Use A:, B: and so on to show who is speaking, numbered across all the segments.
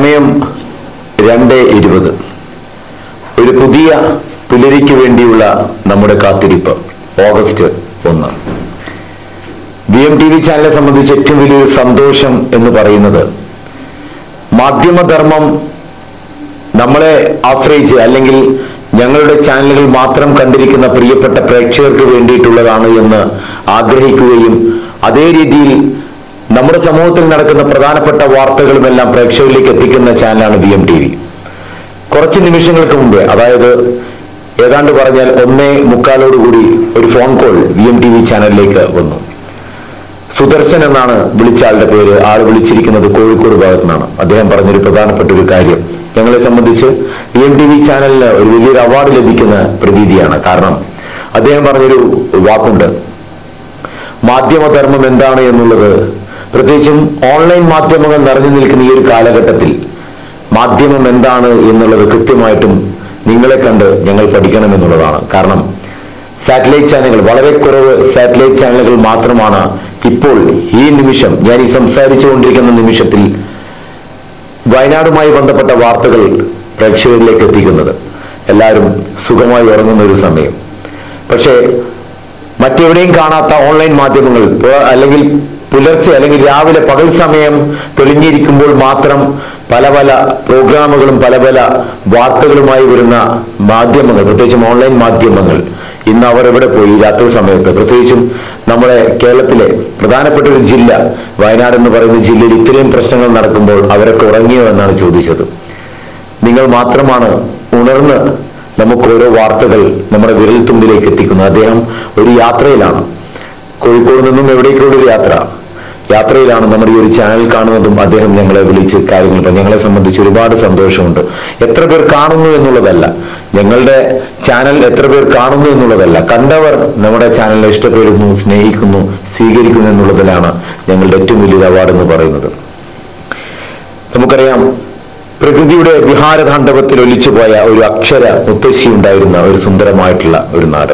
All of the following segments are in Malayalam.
A: സമയം 2:20. ഒരു പുതിയ പുലരിക്ക് വേണ്ടിയുള്ള നമ്മുടെ കാത്തിരിപ്പ്. ഓഗസ്റ്റ് 1. BMTV ചാനലിനെ സംബന്ധിച്ച് ഏറ്റവും വലിയൊരു സന്തോഷം എന്ന് പറയുന്നത് മാധ്യമധർമ്മം നമ്മളെ ആശ്രയിച്ച് അല്ലെങ്കിൽ ഞങ്ങളുടെ ചാനലുകൾ മാത്രം കണ്ടിരിക്കുന്ന പ്രിയപ്പെട്ട പ്രേക്ഷകർക്ക് വേണ്ടിയിട്ടുള്ളതാണ് എന്ന് ആഗ്രഹിക്കുകയും അതേ രീതിയിൽ നമ്മുടെ സമൂഹത്തിൽ നടക്കുന്ന പ്രധാനപ്പെട്ട വാർത്തകളുമെല്ലാം പ്രേക്ഷകരിലേക്ക് എത്തിക്കുന്ന ചാനലാണ് BMTV. കുറച്ച് നിമിഷങ്ങൾക്ക് മുമ്പേ, അതായത് ഏതാണ്ട് പറഞ്ഞാൽ 1:45 ഒരു ഫോൺ കോൾ BMTV ചാനലിലേക്ക് വന്നു. സുദർശൻ എന്നാണ് വിളിച്ച ആളുടെ പേര്. ആൾ വിളിച്ചിരിക്കുന്നത് കോഴിക്കോട് ഭാഗത്തു നിന്നാണ്. അദ്ദേഹം പറഞ്ഞൊരു പ്രധാനപ്പെട്ട ഒരു കാര്യം ഞങ്ങളെ സംബന്ധിച്ച് BMTV ചാനലിന് ഒരു വലിയൊരു അവാർഡ് ലഭിക്കുന്ന പ്രതീതിയാണ്. കാരണം അദ്ദേഹം പറഞ്ഞൊരു വാക്കുണ്ട്, മാധ്യമധർമ്മം എന്താണ് എന്നുള്ളത്, പ്രത്യേകിച്ചും ഓൺലൈൻ മാധ്യമങ്ങൾ നിറഞ്ഞു നിൽക്കുന്ന ഈ ഒരു കാലഘട്ടത്തിൽ മാധ്യമം എന്താണ് എന്നുള്ളത് കൃത്യമായിട്ടും നിങ്ങളെ കണ്ട് ഞങ്ങൾ പഠിക്കണമെന്നുള്ളതാണ്. കാരണം സാറ്റലൈറ്റ് ചാനലുകൾ, വളരെ കുറവ് സാറ്റലൈറ്റ് ചാനലുകൾ മാത്രമാണ് ഇപ്പോൾ ഈ നിമിഷം, ഞാൻ ഈ സംസാരിച്ചുകൊണ്ടിരിക്കുന്ന നിമിഷത്തിൽ വയനാടുമായി ബന്ധപ്പെട്ട വാർത്തകൾ പ്രേക്ഷകരിലേക്ക് എത്തിക്കുന്നത്. എല്ലാവരും സുഖമായി ഉറങ്ങുന്ന ഒരു സമയം. പക്ഷേ മറ്റെവിടെയും കാണാത്ത ഓൺലൈൻ മാധ്യമങ്ങൾ, അല്ലെങ്കിൽ പുലർച്ചെ അല്ലെങ്കിൽ രാവിലെ പകൽ സമയം തെളിഞ്ഞിരിക്കുമ്പോൾ മാത്രം പല പല പ്രോഗ്രാമുകളും പല പല വാർത്തകളുമായി വരുന്ന മാധ്യമങ്ങൾ, പ്രത്യേകിച്ചും ഓൺലൈൻ മാധ്യമങ്ങൾ, ഇന്ന് അവർ എവിടെ പോയി രാത്രി സമയത്ത്? പ്രത്യേകിച്ചും നമ്മുടെ കേരളത്തിലെ പ്രധാനപ്പെട്ട ഒരു ജില്ല വയനാട് എന്ന് പറയുന്ന ജില്ലയിൽ ഇത്രയും പ്രശ്നങ്ങൾ നടക്കുമ്പോൾ അവരൊക്കെ ഉറങ്ങിയോ എന്നാണ് ചോദിച്ചത്. നിങ്ങൾ മാത്രമാണ് ഉണർന്ന് നമുക്ക് ഓരോ വാർത്തകൾ നമ്മുടെ വിരൽത്തുമ്പിലേക്ക് എത്തിക്കുന്നത്. അദ്ദേഹം ഒരു യാത്രയിലാണ്, കോഴിക്കോട് നിന്നും എവിടേക്കുള്ള ഒരു യാത്രയിലാണ് നമ്മുടെ ഈ ഒരു ചാനൽ കാണുന്നതും അദ്ദേഹം ഞങ്ങളെ വിളിച്ച് കാര്യങ്ങൾ പറഞ്ഞു. ഞങ്ങളെ സംബന്ധിച്ച് ഒരുപാട് സന്തോഷമുണ്ട്. എത്ര പേർ കാണുന്നു എന്നുള്ളതല്ല, ഞങ്ങളുടെ ചാനൽ എത്ര പേർ കാണുന്നു എന്നുള്ളതല്ല, കണ്ടവർ നമ്മുടെ ചാനലിനെ ഇഷ്ടപ്പെടുന്നു, സ്നേഹിക്കുന്നു, സ്വീകരിക്കുന്നു എന്നുള്ളതിലാണ് ഞങ്ങളുടെ ഏറ്റവും വലിയൊരു അവാർഡ് എന്ന് പറയുന്നത്. നമുക്കറിയാം, പ്രകൃതിയുടെ വിഹാരതാണ്ഡവത്തിൽ ഒലിച്ചുപോയ ഒരു അക്ഷര മുത്തശ്ശി ഉണ്ടായിരുന്ന ഒരു സുന്ദരമായിട്ടുള്ള ഒരു നാട്.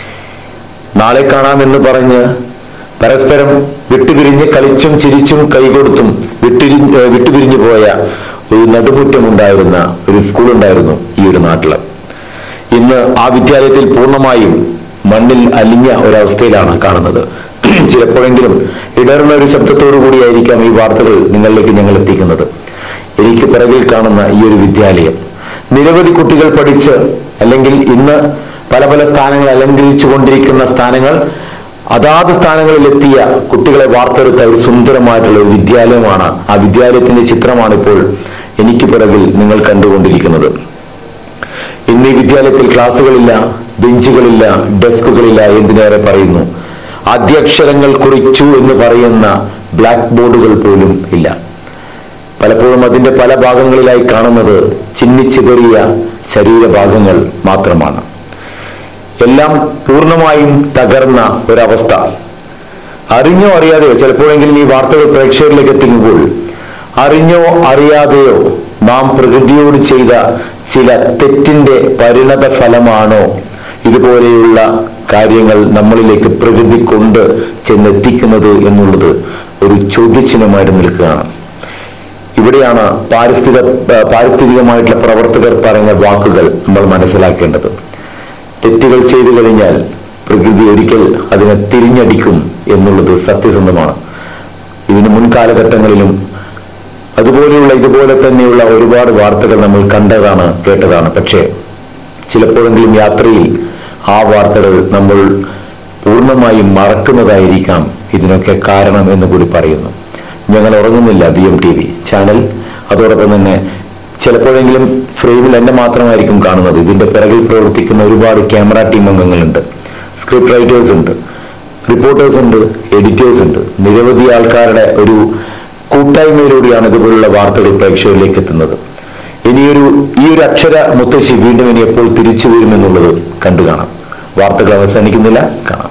A: നാളെ കാണാമെന്ന് പറഞ്ഞ് പരസ്പരം വിട്ടുപിരിഞ്ഞ് കളിച്ചും ചിരിച്ചും കൈകൊടുത്തും വിട്ടുപിരിഞ്ഞു പോയ ഒരു നടുമുറ്റമുണ്ടായിരുന്ന ഒരു സ്കൂൾ ഉണ്ടായിരുന്നു ഈ ഒരു നാട്ടില്. ഇന്ന് ആ വിദ്യാലയത്തിൽ പൂർണ്ണമായും മണ്ണിൽ അലിഞ്ഞ ഒരവസ്ഥയിലാണ് കാണുന്നത്. ചിലപ്പോഴെങ്കിലും ഇടറുന്ന ഒരു ശബ്ദത്തോടു കൂടിയായിരിക്കാം ഈ വാർത്തകൾ നിങ്ങളിലേക്ക് ഞങ്ങൾ എത്തിക്കുന്നത്. എനിക്ക് പിറകിൽ കാണുന്ന ഈ ഒരു വിദ്യാലയം നിരവധി കുട്ടികൾ പഠിച്ച്, അല്ലെങ്കിൽ ഇന്ന് പല പല സ്ഥാനങ്ങൾ അലങ്കരിച്ചു കൊണ്ടിരിക്കുന്ന സ്ഥാനങ്ങൾ, അതാത് സ്ഥാനങ്ങളിൽ എത്തിയ കുട്ടികളെ വാർത്തെടുത്ത ഒരു സുന്ദരമായിട്ടുള്ള ഒരു വിദ്യാലയമാണ്. ആ വിദ്യാലയത്തിന്റെ ചിത്രമാണ് ഇപ്പോൾ എനിക്ക് പിറകിൽ നിങ്ങൾ കണ്ടുകൊണ്ടിരിക്കുന്നത്. ഇന്ന് ഈ വിദ്യാലയത്തിൽ ക്ലാസ്സുകളില്ല, ബെഞ്ചുകളില്ല, ഡെസ്കുകളില്ല, എന്തിനേറെ പറയുന്നു, ആദ്യാക്ഷരങ്ങൾ കുറിച്ചു എന്ന് പറയുന്ന ബ്ലാക്ക് ബോർഡുകൾ പോലും ഇല്ല. പലപ്പോഴും അതിന്റെ പല ഭാഗങ്ങളിലായി കാണുന്നത് ചിന്നിച്ചിതറിയ ശരീരഭാഗങ്ങൾ മാത്രമാണ്. എല്ലാം പൂർണ്ണമായും തകർന്ന ഒരവസ്ഥ. അറിഞ്ഞോ അറിയാതെയോ, ചിലപ്പോഴെങ്കിലും ഈ വാർത്തകൾ പ്രേക്ഷകരിലേക്ക് എത്തിക്കുമ്പോൾ അറിഞ്ഞോ അറിയാതെയോ നാം പ്രകൃതിയോട് ചെയ്ത ചില തെറ്റിന്റെ പരിണത ഫലമാണോ ഇതുപോലെയുള്ള കാര്യങ്ങൾ നമ്മളിലേക്ക് പ്രകൃതി കൊണ്ട് ചെന്നെത്തിക്കുന്നത് എന്നുള്ളത് ഒരു ചോദ്യചിഹ്നമായിട്ട് നിൽക്കുകയാണ്. ഇവിടെയാണ് പാരിസ്ഥിതികമായിട്ടുള്ള പ്രവർത്തകർ പറഞ്ഞ വാക്കുകൾ നമ്മൾ മനസ്സിലാക്കേണ്ടത്. തെറ്റുകൾ ചെയ്തു കഴിഞ്ഞാൽ പ്രകൃതി ഒരിക്കൽ അതിനെ തിരിഞ്ഞടിക്കും എന്നുള്ളത് സത്യസന്ധമാണ്. ഇതിന് മുൻകാലഘട്ടങ്ങളിലും ഇതുപോലെ തന്നെയുള്ള ഒരുപാട് വാർത്തകൾ നമ്മൾ കണ്ടതാണ്, കേട്ടതാണ്. പക്ഷേ ചിലപ്പോഴെങ്കിലും യാത്രയിൽ ആ വാർത്തകൾ നമ്മൾ പൂർണ്ണമായും മറക്കുന്നതായിരിക്കാം ഇതിനൊക്കെ കാരണം എന്ന് കൂടി പറയുന്നു. ഞങ്ങൾ ഉറങ്ങുന്നില്ല BMTV ചാനൽ. അതോടൊപ്പം തന്നെ ചിലപ്പോഴെങ്കിലും ഫ്രെയിമിൽ എന്നെ മാത്രമായിരിക്കും കാണുന്നത്. ഇതിന്റെ പിറകിൽ പ്രവർത്തിക്കുന്ന ഒരുപാട് ക്യാമറ ടീം അംഗങ്ങളുണ്ട്, സ്ക്രിപ്റ്റ് റൈറ്റേഴ്സ് ഉണ്ട്, റിപ്പോർട്ടേഴ്സ് ഉണ്ട്, എഡിറ്റേഴ്സ് ഉണ്ട്. നിരവധി ആൾക്കാരുടെ ഒരു കൂട്ടായ്മയിലൂടെയാണ് ഇതുപോലുള്ള വാർത്തകൾ പ്രേക്ഷകരിലേക്ക് എത്തുന്നത്. ഈ ഒരു അക്ഷര മുത്തശ്ശി വീണ്ടും ഇനി എപ്പോൾ തിരിച്ചു വരുമെന്നുള്ളത് കണ്ടു കാണാം. വാർത്തകൾ അവസാനിക്കുന്നില്ല, കാണാം.